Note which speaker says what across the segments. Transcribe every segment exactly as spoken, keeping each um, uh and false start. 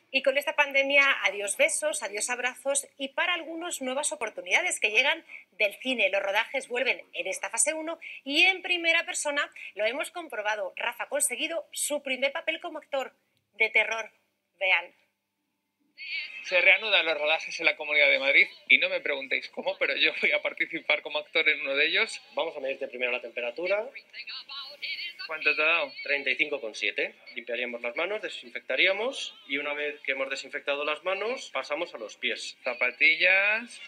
Speaker 1: Y con esta pandemia, adiós besos, adiós abrazos y para algunos nuevas oportunidades que llegan del cine. Los rodajes vuelven en esta fase uno y en primera persona lo hemos comprobado. Rafa ha conseguido su primer papel como actor de terror. Vean.
Speaker 2: Se reanudan los rodajes en la Comunidad de Madrid y no me preguntéis cómo, pero yo voy a participar como actor en uno de ellos.
Speaker 3: Vamos a medirte primero la temperatura.
Speaker 2: ¿Cuánto te ha dado?
Speaker 3: treinta y cinco coma siete. Limpiaríamos las manos, desinfectaríamos y una vez que hemos desinfectado las manos pasamos a los pies.
Speaker 2: Zapatillas.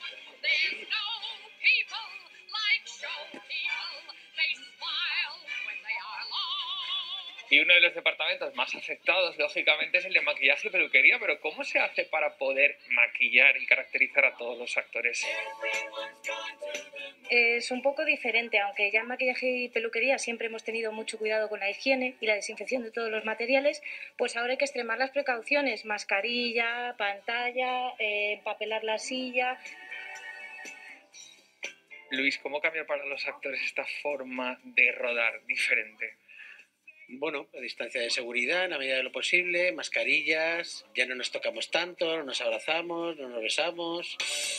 Speaker 2: Y uno de los departamentos más afectados, lógicamente, es el de maquillaje y peluquería. Pero ¿cómo se hace para poder maquillar y caracterizar a todos los actores?
Speaker 4: Es un poco diferente, aunque ya en maquillaje y peluquería siempre hemos tenido mucho cuidado con la higiene y la desinfección de todos los materiales, pues ahora hay que extremar las precauciones, mascarilla, pantalla, eh, empapelar la silla.
Speaker 2: Luis, ¿cómo cambia para los actores esta forma de rodar diferente?
Speaker 5: Bueno, a distancia de seguridad, en la medida de lo posible, mascarillas, ya no nos tocamos tanto, no nos abrazamos, no nos besamos.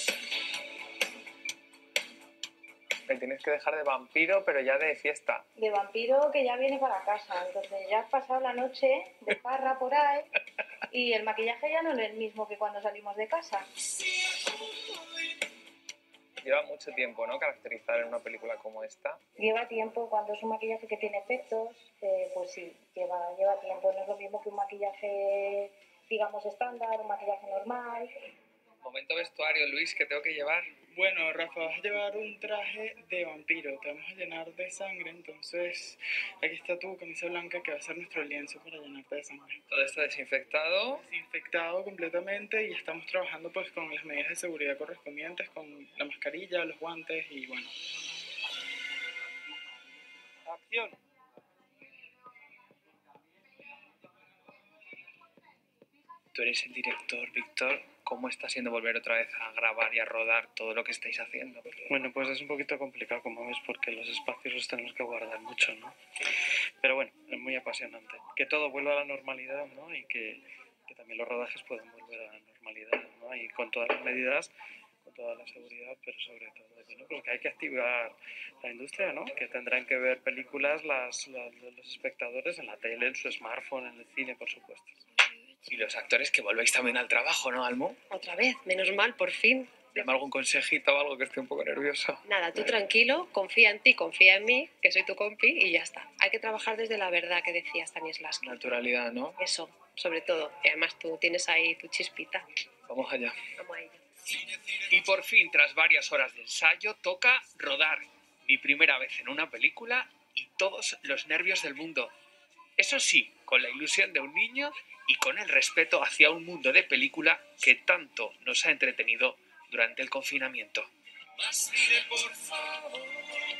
Speaker 2: Te tienes que dejar de vampiro, pero ya de fiesta.
Speaker 4: De vampiro que ya viene para casa, entonces ya has pasado la noche de parra por ahí y el maquillaje ya no es el mismo que cuando salimos de casa.
Speaker 2: Lleva mucho tiempo, ¿no?, caracterizar en una película como esta.
Speaker 4: Lleva tiempo, cuando es un maquillaje que tiene efectos, eh, pues sí, lleva, lleva tiempo. No es lo mismo que un maquillaje, digamos, estándar, un maquillaje normal.
Speaker 2: Momento vestuario, Luis, que tengo que llevar.
Speaker 6: Bueno, Rafa, vas a llevar un traje de vampiro, te vamos a llenar de sangre, entonces aquí está tu camisa blanca que va a ser nuestro lienzo para llenarte de sangre.
Speaker 2: Todo esto desinfectado.
Speaker 6: Desinfectado completamente y estamos trabajando pues con las medidas de seguridad correspondientes, con la mascarilla, los guantes y bueno.
Speaker 3: ¡Acción!
Speaker 2: Tú eres el director, Víctor. ¿Cómo está siendo volver otra vez a grabar y a rodar todo lo que estáis haciendo?
Speaker 7: Bueno, pues es un poquito complicado, como ves, porque los espacios los tenemos que guardar mucho, ¿no? Pero bueno, es muy apasionante. Que todo vuelva a la normalidad, ¿no? Y que, que también los rodajes puedan volver a la normalidad, ¿no? Y con todas las medidas, con toda la seguridad, pero sobre todo, bueno, pues que hay que activar la industria, ¿no? Que tendrán que ver películas las, las, los espectadores en la tele, en su smartphone, en el cine, por supuesto.
Speaker 2: Y los actores que volvéis también al trabajo, ¿no, Almo?
Speaker 1: Otra vez, menos mal, por fin.
Speaker 2: Dame algún consejito o algo, que estoy un poco nervioso.
Speaker 1: Nada, tú tranquilo, confía en ti, confía en mí, que soy tu compi y ya está. Hay que trabajar desde la verdad que decía Stanislavski.
Speaker 2: Naturalidad, ¿no?
Speaker 1: Eso, sobre todo. Y además tú tienes ahí tu chispita.
Speaker 2: Vamos allá.
Speaker 1: Vamos a ello.
Speaker 2: Y por fin, tras varias horas de ensayo, toca rodar. Mi primera vez en una película y todos los nervios del mundo. Eso sí, con la ilusión de un niño y con el respeto hacia un mundo de película que tanto nos ha entretenido durante el confinamiento.
Speaker 8: Más mire, por favor.